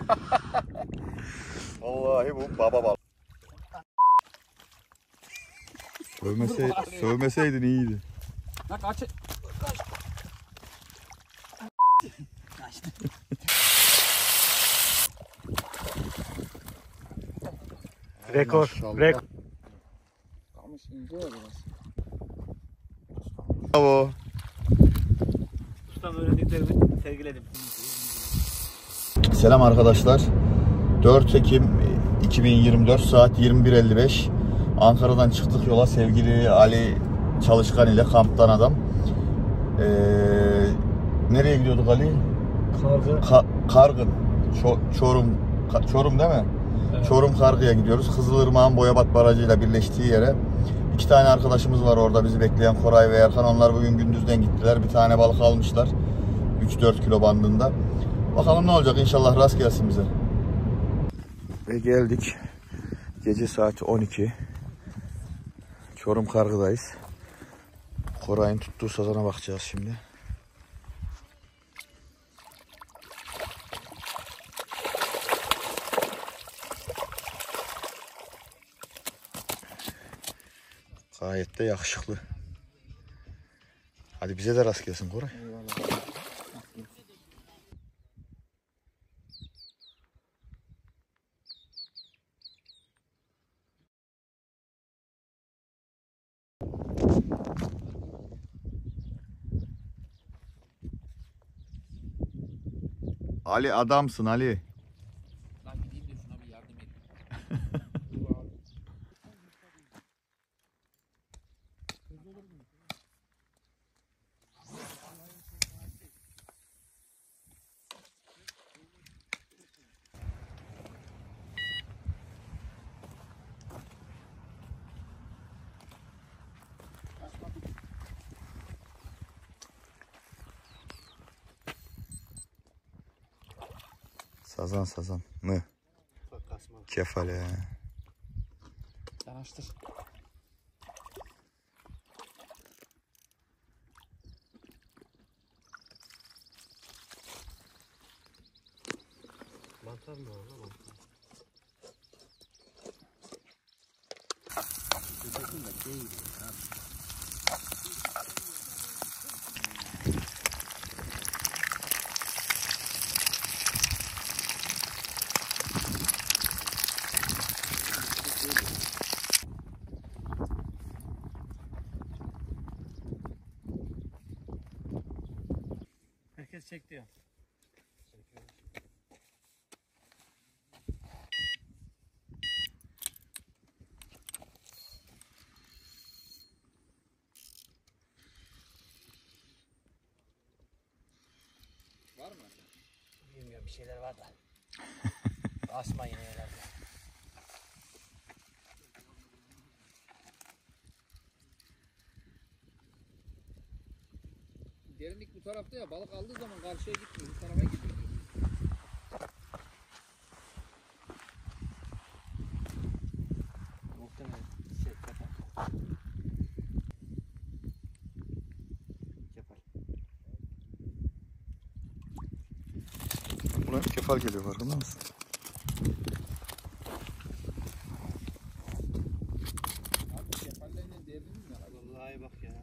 Vallahi bu baba bal. Sövmeseydin iyiydi. Lan kaç. Rekor. Rekor. Kamış ince ya biraz. Bravo. Ustam öğrendiklerimi sergiledim. Selam arkadaşlar. 4 Ekim 2024 saat 21.55. Ankara'dan çıktık yola sevgili Ali Çalışkan ile kamptan adam. Nereye gidiyorduk Ali? Kargın. Çorum değil mi? Evet. Çorum Kargı'ya gidiyoruz. Kızılırmak'ın Boyabat Barajı'yla birleştiği yere. 2 tane arkadaşımız var orada bizi bekleyen, Koray ve Erkan. Onlar bugün gündüzden gittiler. Bir tane balık almışlar. 3-4 kilo bandında. Bakalım ne olacak, inşallah rast gelsin bize. Ve geldik. Gece saat 12. Çorum Kargı'dayız. Koray'ın tuttuğu sazana bakacağız şimdi. Gayet de yakışıklı. Hadi bize de rast gelsin Koray. Eyvallah. Ali adamsın Ali. Lan gideyim de şuna bir yardım edeyim. Sazan mı? Kefale. Yanaştır. Mantar mı o lan? Herkes çekti ya. Var mı? Bilmiyorum, bir şeyler var da. Asma yine herhalde. Derinlik bu tarafta ya, balık aldığı zaman karşıya gitmiyor, bu tarafa gidiyor. Muhtemelen yapar. Ulan kefal geliyor, farkında mısın? Abi kefallerinin derinliği mi var? Vallahi bak ya.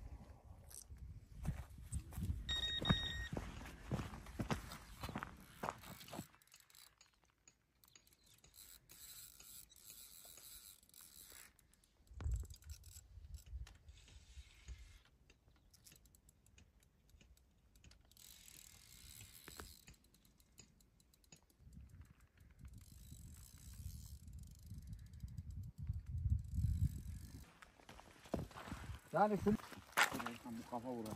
Yani şu... Bu kafa vuracak.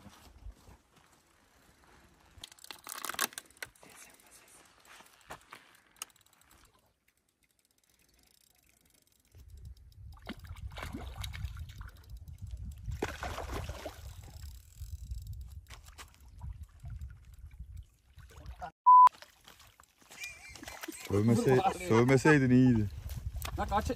Sövmeseydin iyiydi. Lan kaç.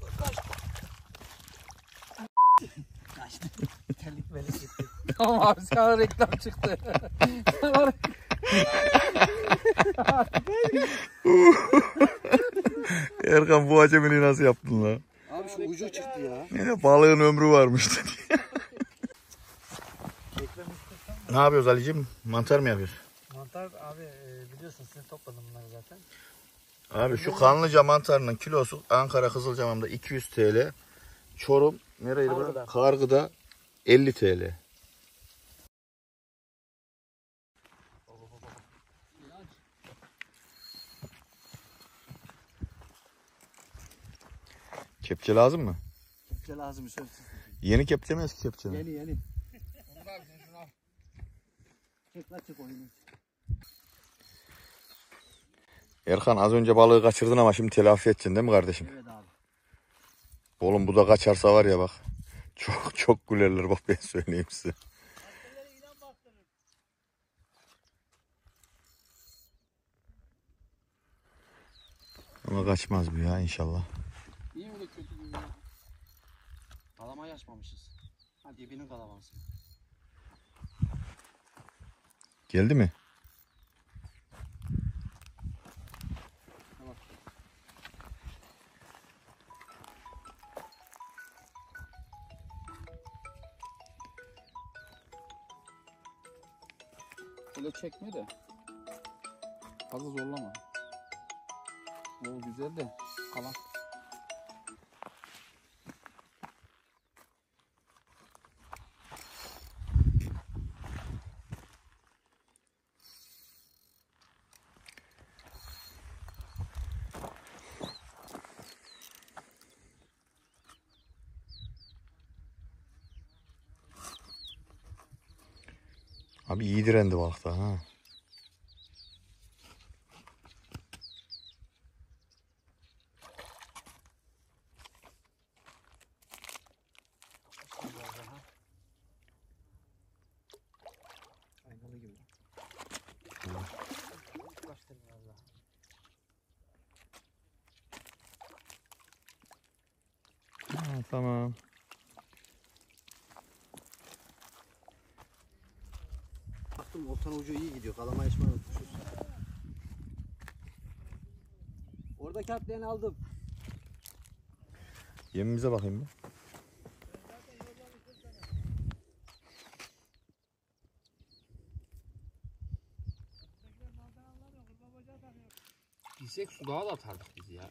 Kaçtı. Terlik böyle gitti. Tamam abi, sana reklam çıktı. Erkan bu acemini nasıl yaptın lan? Abi şu ucu çıktı ya. Ne balığın ömrü varmış dedi. Ne yapıyoruz Ali'cim? Mantar mı yapıyoruz? Mantar abi biliyorsun sizin topladım bunları zaten. Abi şu kanlıca mantarının kilosu Ankara Kızılcamam'da 200 TL. Çorum nereydi bu? Kargı'da 50 TL. Kepçe lazım mı? Kepçe lazım söz. Yeni kepçe mi eski kepçe mi? Yeni. Onu da al sen şunu al. Çek la çek oyunu. Erkan az önce balığı kaçırdın ama şimdi telafi edeceksin değil mi kardeşim? Evet abi. Oğlum bu da kaçarsa var ya bak. Çok gülerler bak ben söyleyeyim size. Ama kaçmaz bu ya inşallah. İyi mi de kötü gibi ya? Kalamayı açmamışız. Hadi dibinin kalaması. Geldi mi? Öyle çekme de. Fazla zorlama. O güzel de kalan. Abi iyi direndi balıkta ha. Aynalı gibi. Başlayalım biraz daha. Ha, tamam. Baktım oltanın ucu iyi gidiyor. Kalamayı açmayı unutmuşuz. Oradaki atlayanı aldım. Yemimize bakayım bir. Bilsek su daha da atardık biz ya.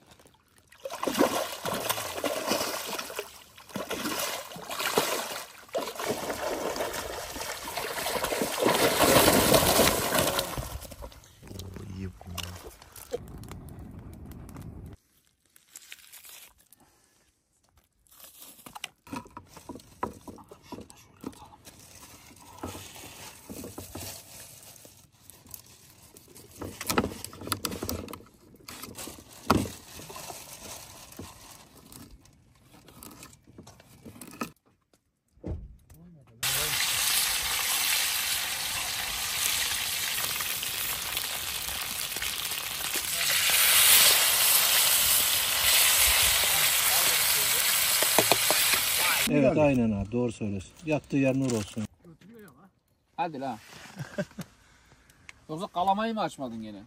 İyi bu. Evet aynen abi doğru söylüyorsun. Yattığı yer nur olsun. Hadi la. Yoksa kalamayı mı açmadın gene?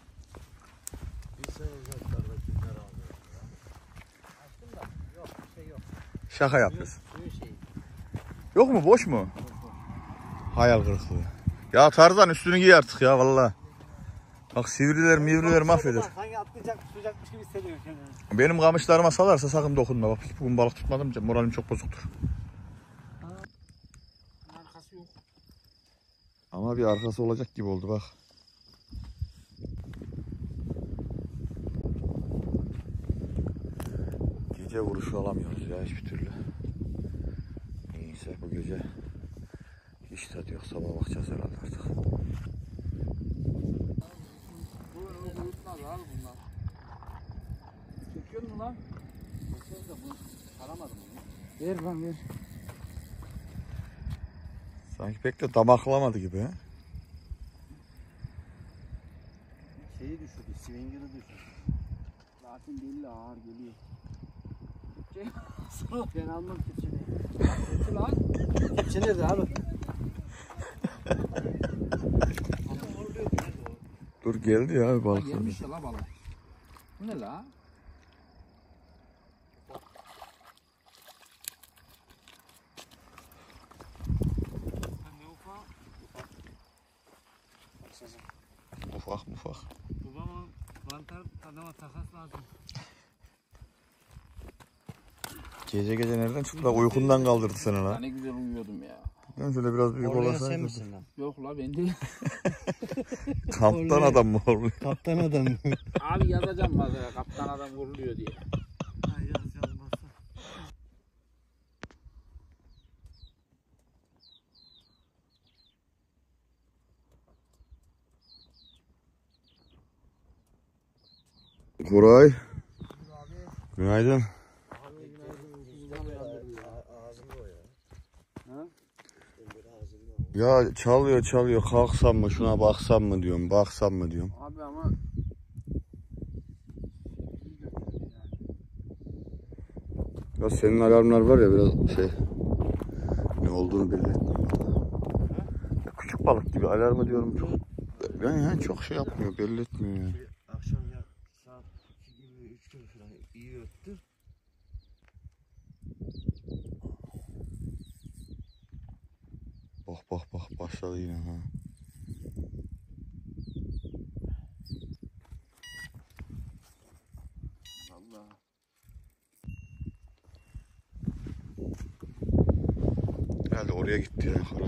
Şaka yapıyorsun. Yok mu boş mu? Hayal kırıklığı. Ya Tarzan üstünü giy artık ya valla. Bak sivriler mivriler mahveder. Sanki atlayacak tutacakmış gibi hissediyorum kendimi. Benim kamışlarıma salarsa sakın dokunma. Bak hiç bugün balık tutmadım. Moralim çok bozuktur. Arkası yok. Ama bir arkası olacak gibi oldu bak. Gece vuruşu alamıyoruz ya hiçbir türlü. Neyse bu gece hiç tadı yok. Sabah bakacağız herhalde artık. Bu uyutmaz abi bunlar. Çekiyor mu lan? Çekiyoruz da bunu saramadım onu. Ver lan ver. Sanki pek de damaklamadı gibi he. Şeyi düşürdü, swinger'ı düşürdü. Zaten belli ağır geliyor. Ben almam kepçeni. Kötü lan. Kepçe nerede abi? Dur geldi ya Ha, balık. gelmiş ya la balık. Bu ne la? Ufak mufak. Babama mantar adama takas lazım. Gece gece nereden çıktı? Uykundan kaldırdı seni Ya la. ne güzel uyuyordum ya. Ben şöyle biraz büyük Orlayan olasaydı. sen misin lan? Yok la ben değil. Kamptan adam mı oluyor? Kaptan adam. Abi yazacağım mesela kaptan adam vuruluyor diye. Koray. Günaydın. Ya çalıyor kalksam mı şuna baksam mı diyorum baksam mı diyorum. Abi ama Ya senin alarmlar var ya biraz şey ne olduğunu belli etmiyor. Ya küçük balık gibi alarmı diyorum çok. Yani çok şey yapmıyor belli etmiyor yani. Akşam ya saat 2 gibi 3 gibi falan iyi öttü. Bak başladı yine ha. Allah. Herhalde oraya gitti ya Koray.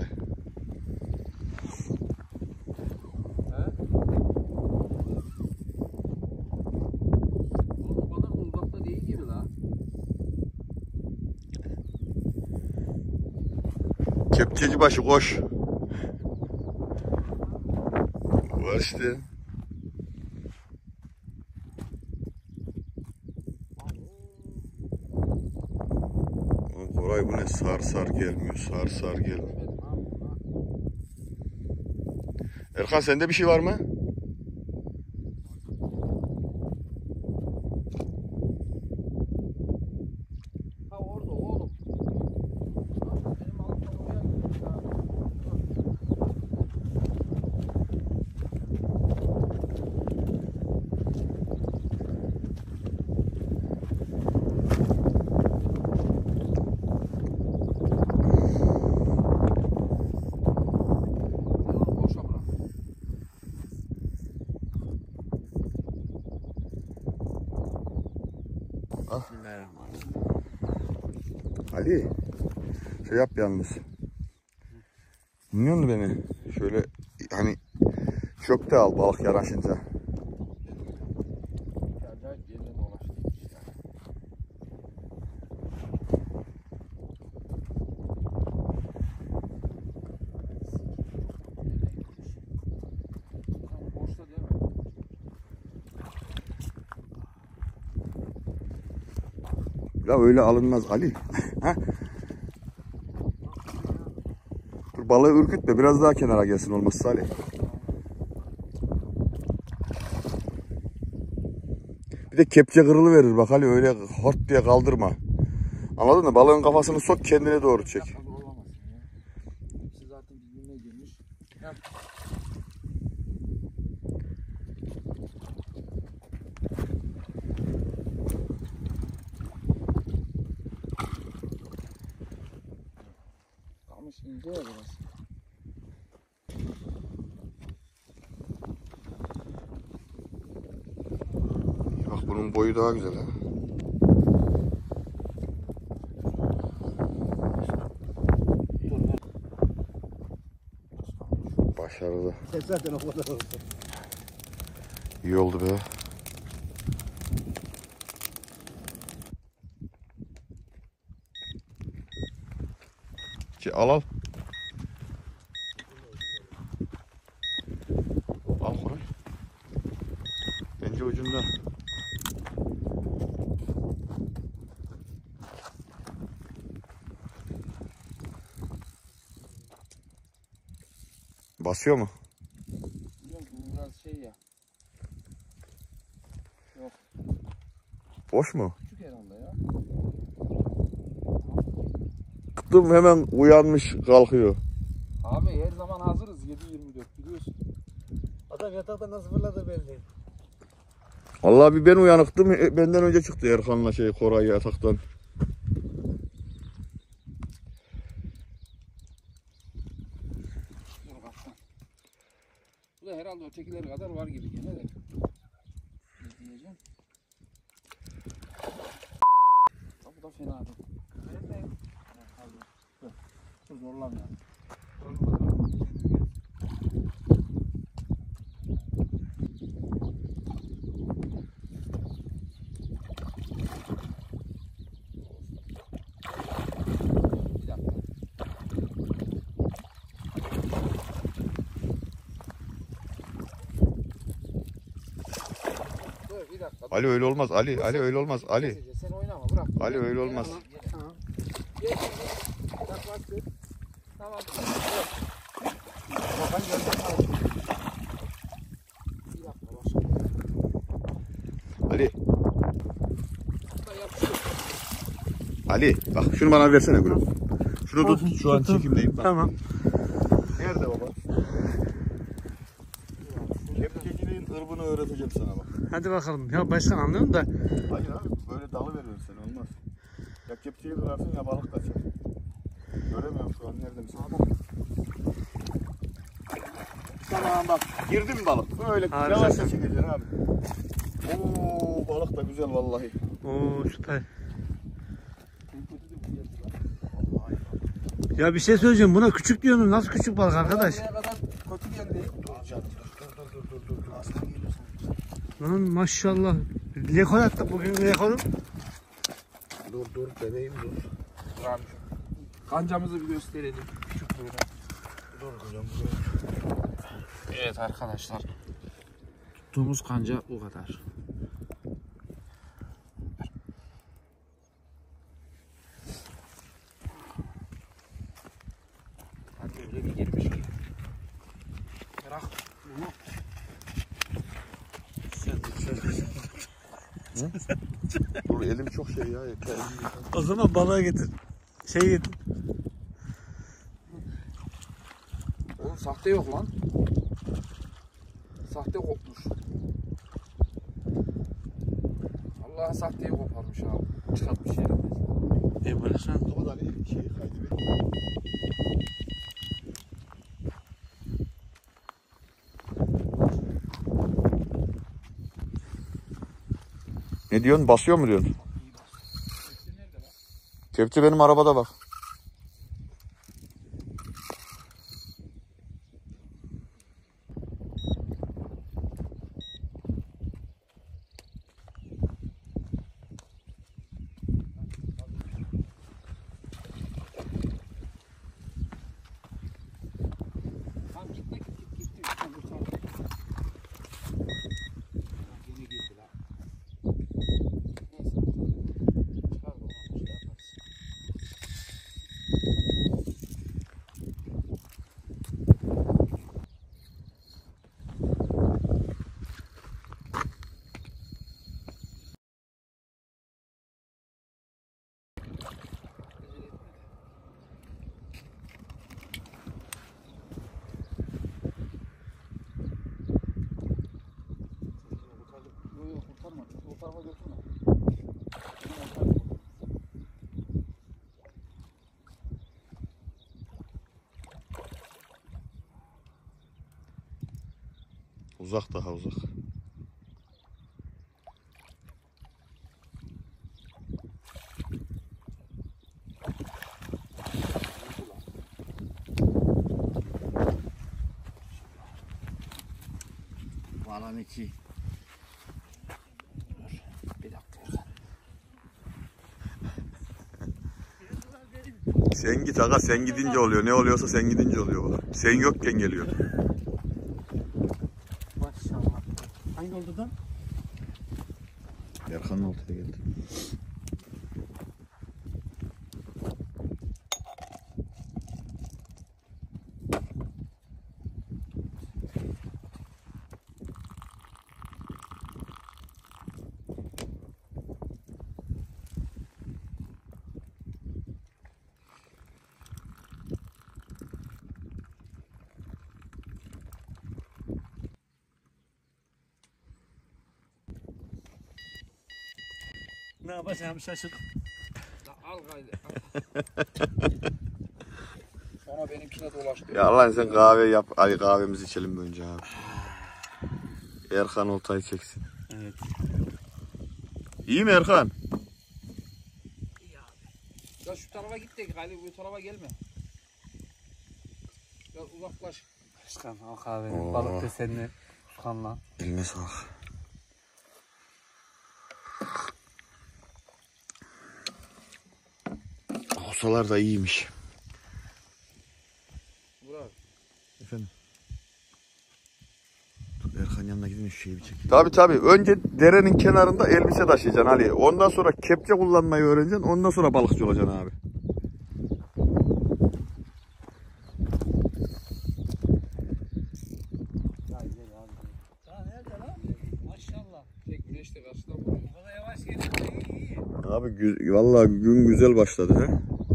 Oğlum o kadar da uzakta değil gibi la. Kepçeci başı koş. Var işte. Oğlum Koray bu ne sar gelmiyor sar gelmiyor. Demedim abi buna. Erkan sende bir şey var mı? Ha orada oğlum. Abi benim altımda oraya gitmiş ya. Sen onu boşa bırak. Bismillahirrahmanirrahim. Ali. Şey yap yalnız. Dinliyor musun beni? Şöyle hani çöpte al balık yanaşınca. Acayip yerine dolaştırmış ya. Tamam, boşta değil mi? Ya öyle alınmaz Ali. Ha? Dur balığı ürkütme biraz daha kenara gelsin olmazsa Ali. Bir de kepçe kırılıverir bak Ali öyle hort diye kaldırma. Anladın mı? Balığın kafasını sok kendine doğru çek. Yapmadı olamazsın ya. Hepsi zaten birbirine girmiş. Hem kalmış ince ya biraz. Bak bunun boyu daha güzel ha. Başarılı. Zaten o kadar oldu. İyi oldu be. Al. Al Koray. Bence ucunda. Basıyor mu? Biliyorum ki bu biraz şey ya. Yok Boş mu? küçük herhalde ya. Kıttım hemen uyanmış kalkıyor. Abi her zaman hazırız 7-24 biliyorsun. Adam Adam yatakta nasıl fırladı belli. Vallahi bir ben uyanıktım. Benden önce çıktı Erkan'la Koray yataktan. Dur kaptan. Bu da herhalde ötekileri kadar var gibi gene de. Ne diyeceğim? Bu da fena değil. Dur zorlama ya. Bir dakika. Dur bir dakika. Ali öyle olmaz. Ali öyle olmaz. Ali. Sen oynama bırak. Ali öyle olmaz. Tamam. Gel şimdi. Yaklaştır. Tamam. Bakan gördün mü? Bir dakika başla. Ali. Da yapıştır. Ali bak şunu bana versene gülüm. Şunu tut. Şu an çekimdeyim. Bak. Tamam. Nerede baba? Kepçeciliğin ırbını öğreteceğim sana bak. Hadi bakalım. Ya başkan anlıyorum da. Hayır abi böyle dalı veriyorsun sen olmaz. Ya kepçeyi kırarsın ya balık kaçar. Göremiyorum şu an nerede misin? Tamam bak girdi mi balık? Böyle Harikasın. yavaşça çekeceksin abi. Oo balık da güzel vallahi. Oo süper. Ya bir şey söyleyeceğim. Buna küçük diyorsun. Nasıl küçük balık arkadaş? Buraya kadar kötü geldi. Dur. Aslan geliyor sana. Lan maşallah. Rekor attık bugün rekorum. Dur bebeğim dur. Dur abi. Kancamızı bir gösterelim. Küçük böyle. Dur hocam. Evet arkadaşlar. Tuttuğumuz kanca bu kadar. Hadi öyle bir girmiş ki. Bırak bunu. Dur elim çok şey ya. O zaman balığı getir. Getir. Oğlum sahte yok lan. Sahte kopmuş. Allah'a sahteyi koparmış abi. Çıkartmış yerine. Bıraksan. Kapat Ali şeyi kaydedin. Ne diyorsun? Basıyor mu diyorsun? Kepçe benim arabada bak. Tamam gitti. Üstten kurtardı. Yine girdi lan. Neyse. Çıkar bunu. Şey yaparız. Yok kurtarma. O tarafa götürme. Uzak daha uzak. Valan 2. Bir dakika. Sen git aga sen gidince oluyor. Ne oluyorsa sen gidince oluyor bak. Sen yokken geliyor. Maşallah. Hangi oldu da? Erkan'ın ortaya geldi. Ne yapacağım şaşırdım. Al gaydi. Sonra benimkine dolaştı. Ya Allah'ın sen kahve yap. Hadi kahvemizi içelim önce abi. Erkan oltayı çeksin. Evet. İyi mi Erkan? Ya şu tarafa git de galiba bu tarafa gelme. Ya uzaklaş. Başkan al kahveni. Balık desenli Furkan'la. Eline sağlık. Olsalar da iyiymiş. Burak. Efendim? Dur Erkan yanına gidin şu şeyi bir çekeyim. Tabii. Önce derenin kenarında elbise taşıyacaksın Ali. Ondan sonra kepçe kullanmayı öğreneceksin. Ondan sonra balıkçı olacaksın abi. Ya nerede lan? Maşallah. Tek güneş de karşıda vuruyor. Bu kadar yavaş gelirse iyi. Abi vallahi gün güzel başladı he.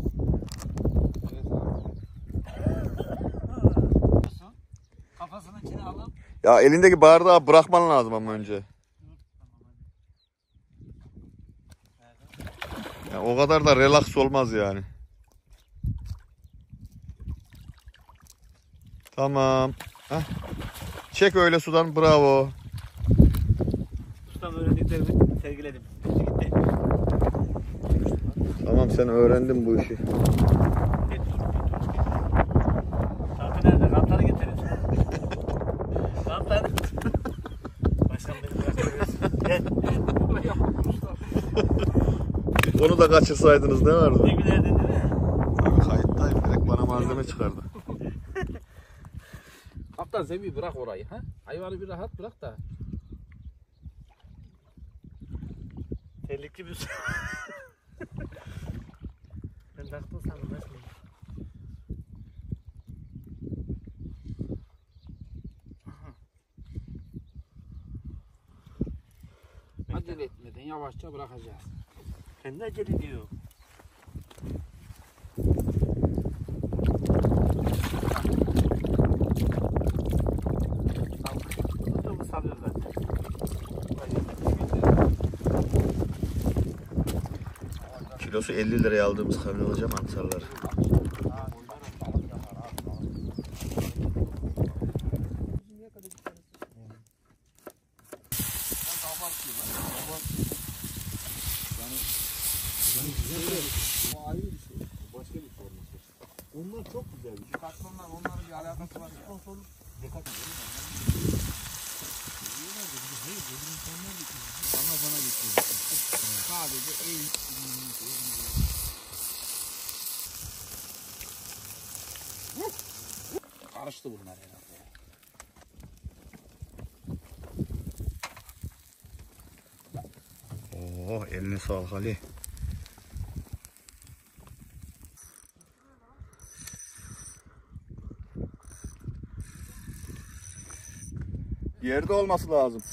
Evet abi. Kafasının içine alıp. Ya elindeki bardağı bırakman lazım ama önce. Ya o kadar da relax olmaz yani. Tamam. Heh. Çek öyle sudan, bravo. Ustam öğrendiklerimi sergiledim. Gitti. Tamam sen öğrendin bu işi. Saati nerede? Kantları getirin. Kantları. Başkan beni bırakıyorsun. Gel. Böyle yapmışlar. Onu da kaçırsaydınız ne vardı? Ne gülerdin değil mi? Abi kayıttayım, direkt bana malzeme çıkardı. Kaptan sen bir bırak orayı ha. Hayvanı bir rahat bırak da. Terlikli bir Ben taktım sandım. Nasıl? Acele etmeden yavaşça bırakacağız. Kendi acele ediyor. Tutumu salıyor zaten. Kilosu 50 liraya aldığımız kamyon hocam Ansarlar. O ayrı bir şey. Başka bir forması. Onlar çok güzel. Katmanlar onların bir alakası var. Sponsorluk. Dikkat edelim. Bana geçiyor. Sadece eğil. Karıştı bunlar herhalde. Oo, eline sağlık Ali. Yerde olması lazım.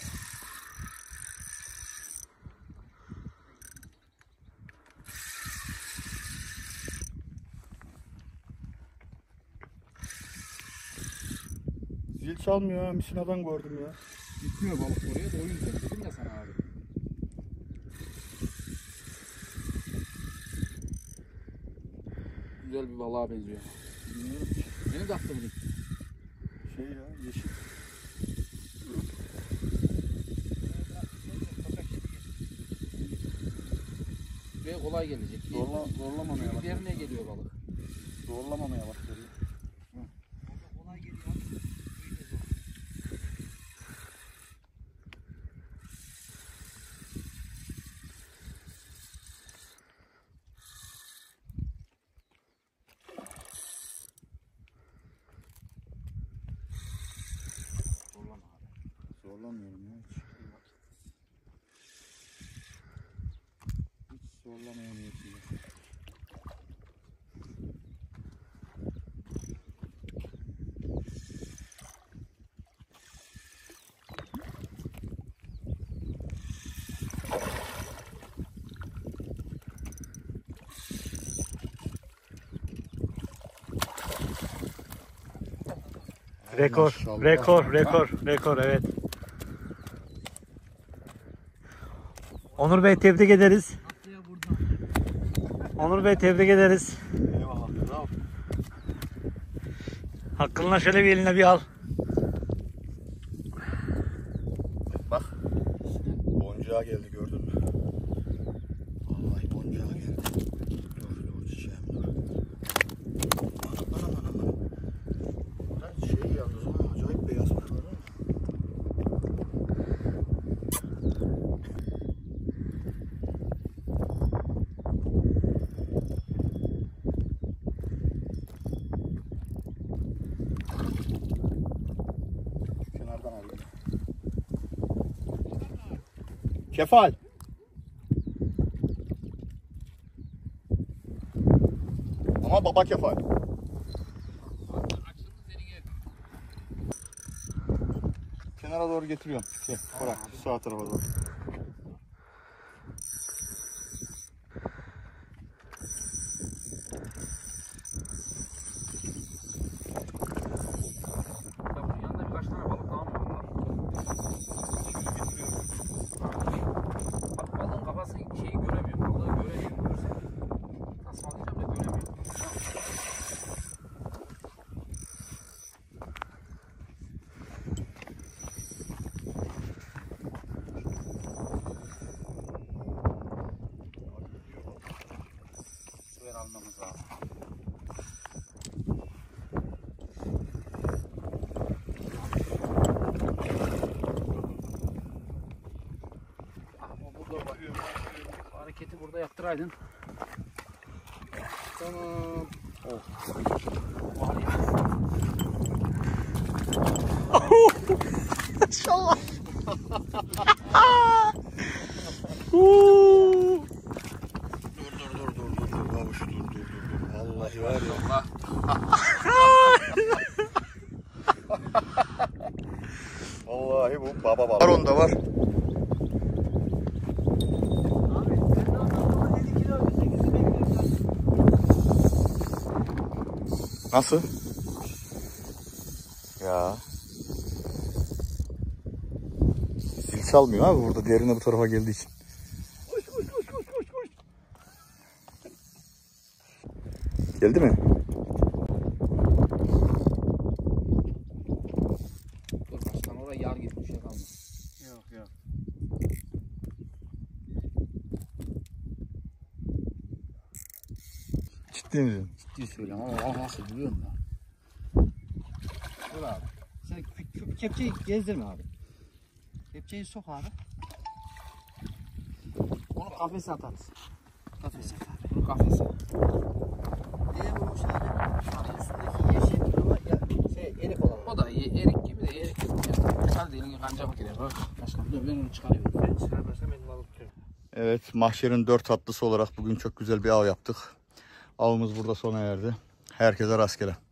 Zil çalmıyor ha, misinadan gördüm ya. Gitmiyor balık oraya da o yüzden dedim ya sana abi. Güzel bir balığa benziyor. Bilmiyorum. Benim de aklımı gitti. Şey ya, yeşil. Ve kolay gelecek. Zorlamamaya Çünkü diğerine geliyor balık. Zorlamamaya başladı. Kolay geliyor. Zorlamıyorum ya hiç. Hiç zorlamaya niyetim yok. Rekor evet. Onur Bey tebrik ederiz. Onur Bey tebrik ederiz. Eyvallah. Bravo. Hakkınla şöyle bir eline bir al. Bak. Boncuğa geldi gördün mü? Vallahi boncuğa geldi. Dur çiçeğim dur. Anam. Lan şey yalnız ama acayip beyaz var. Kenardan alayım. Kefal. Ama baba kefal. Kenara doğru getiriyorum. Bırak sağ tarafa doğru. Yanında birkaç tane balık daha mı var? Bak balığın kafası şeyi göremiyor. Balığı göremiyor. Görse tasmalayacağım da göremiyor. Suya almamız lazım. Hareketi burada yaptıraydın. Tamam. Var ya. İnşallah. Dur babuş dur. Vallahi var ya. Allah. Vallahi bu baba. Var onda var. Nasıl? Ya. Zil çalmıyor abi burada derine bu tarafa geldiği için. Koş. Geldi mi? Dur başkan oraya yar gibi bir şey kalmaz. Yok. Ciddi misin? Ciddi söylüyorum ama nasıl biliyor musun? Dur abi. Sen kepçeyi gezdirme abi. Kepçeyi sok abi. Onu kafese atarız. Kafese abi. Bunu kafese. Ne bulmuş abi? Üstündeki yeşil ama erik olan. O da iyi. Erik gibi de erik gibi. Hadi elini kanca mı girer? Bak. Başkan dur ben onu çıkarıyorum. Ben çıkarmasam ben balık tutuyorum. Evet, mahşerin 4 tatlısı olarak bugün çok güzel bir av yaptık. Avımız burada sona erdi. Herkese rastgele.